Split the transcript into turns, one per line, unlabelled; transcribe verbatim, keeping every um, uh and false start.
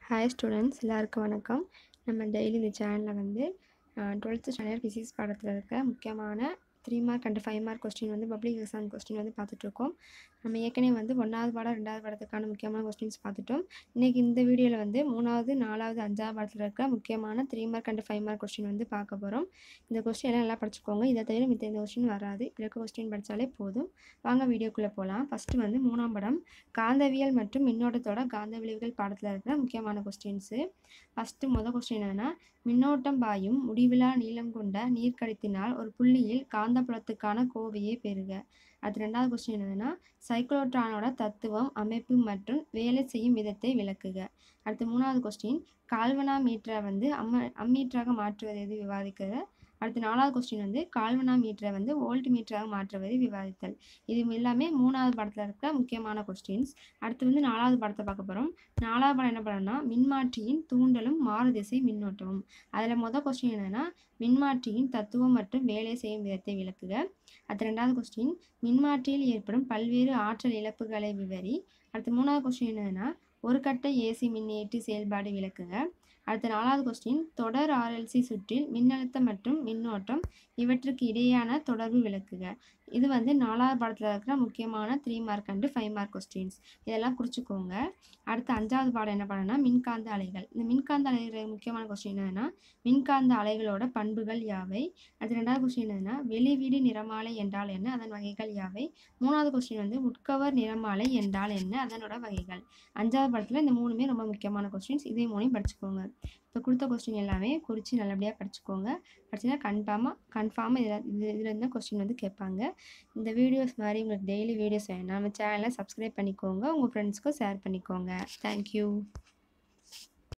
Hi students, எல்லாருக்கும் வணக்கம். நம்ம டெய்லி இந்த சேனலில் வந்து டுவெல்த்து ஸ்டாண்டர்ட் ஃபிசிக்ஸ் பாடத்தில் இருக்க முக்கியமான three mark and five mark question வந்து பப்ளிக் எக்ஸாம் கொஸ்டின் வந்து பார்த்துட்ருக்கோம். நம்ம ஏற்கனவே வந்து ஒன்றாவது பாடம் ரெண்டாவது பாடத்துக்கான முக்கியமான கொஸ்டின்ஸ் பார்த்துட்டோம். இன்றைக்கி இந்த வீடியோவில் வந்து மூணாவது நாலாவது அஞ்சாவது பாடத்தில் இருக்க முக்கியமான three mark and five mark question வந்து பார்க்க போகிறோம். இந்த கொஸ்டின் எல்லாம் நல்லா படிச்சுக்கோங்க. இதை தவிர மித்த இந்த கொஸ்டின் வராது. இருக்க கொஸ்டின் படித்தாலே போதும். வாங்க வீடியோக்குள்ளே போகலாம். ஃபஸ்ட்டு வந்து மூணாம் படம் காந்தவியல் மற்றும் மின்னோட்டத்தோட காந்த விளைவுகள் பாடத்தில் இருக்கிற முக்கியமான கொஸ்டின்ஸு. ஃபஸ்ட்டு மொதல் கொஸ்டின் என்னென்னா, மின்னோட்டம் பாயும் முடிவிலா நீளம் கொண்ட நீர்க்கடத்தினால் ஒரு புள்ளியில் காந்தப்புலத்துக்கான கோவையை பெறுக. அடுத்து ரெண்டாவது கொஸ்டின் என்னதுன்னா, சைக்ளோட்ரானோட தத்துவம், அமைப்பு மற்றும் வேலை செய்யும் விதத்தை விளக்குக. அடுத்து மூணாவது கொஸ்டின், கால்வனாமீட்டரை வந்து அம்ம அம்மீட்டராக மாற்றுவது எது விவாதிக்கிறது. அடுத்து நாலாவது கொஸ்டின் வந்து கால்வனாமீட்டரை வந்து வோல்ட் மீட்டராக மாற்றுவது விவாதித்தல். இது எல்லாமே மூணாவது படத்தில் இருக்க முக்கியமான கொஸ்டின்ஸ். அடுத்து வந்து நாலாவது படத்தை பார்க்க போகிறோம். நாலாவது படம் என்ன பண்ணோம்னா, மின்மாற்றியின் தூண்டலும் மாறுதிசை மின்னோட்டமும். அதில் மொதல் கொஸ்டின் என்னென்னா, மின்மாற்றியின் தத்துவம் மற்றும் வேலை செய்யும் விதத்தை விளக்குக. அடுத்து ரெண்டாவது கொஸ்டின், மின்மாற்றியில் ஏற்படும் பல்வேறு ஆற்றல் இழப்புகளை விவரி. அடுத்து மூணாவது கொஸ்டின் என்னன்னா, ஒரு கட்ட ஏசி மின்னியற்றி செயல்பாடு விளக்குக. அடுத்த நாலாவது கொஸ்டின், தொடர் ஆர்எல்சி சுற்றில் மின்னழுத்தம் மற்றும் மின்னோட்டம் இவற்றுக்கு இடையேயான தொடர்பு விளக்குக. இது வந்து நாலாவது பாடத்தில் இருக்கிற முக்கியமான three mark and five mark questions. இதெல்லாம் குறிச்சிக்கோங்க. அடுத்து அஞ்சாவது பாடம் என்ன பண்ணனா, மின்காந்த அலைகள். இந்த மின்காந்த அலைகள் முக்கியமான கொஸ்டின் என்னன்னா, மின்காந்த அலைகளோட பண்புகள் யாவை. அடுத்து ரெண்டாவது கொஸ்டின் என்னன்னா, வெளிவீடு நிறமாலை என்றால் என்ன, அதன் வகைகள் யாவை. மூணாவது கொஸ்டின் வந்து உட்கவர் நிறமாலை என்றால் என்ன, அதனோட வகைகள். அஞ்சாவது பாடத்தில் இந்த மூணுமே ரொம்ப முக்கியமான கொஸ்டின்ஸ். இதே மூணையும் படிச்சுக்கோங்க. இப்போ கொடுத்த கொஸ்டின் எல்லாமே குறித்து நல்லபடியாக படிச்சுக்கோங்க. படிச்சுன்னா கன்ஃபார்மாக கன்ஃபார்மாக இதில் இது இதில் இருந்தால் கொஸ்டின் வந்து கேட்பாங்க. இந்த வீடியோஸ் மாதிரி உங்களுக்கு டெய்லி வீடியோஸ் வேணும், நம்ம சேனலை சப்ஸ்கிரைப் பண்ணிக்கோங்க. உங்கள் ஃப்ரெண்ட்ஸ்க்கும் ஷேர் பண்ணிக்கோங்க. தேங்க்யூ.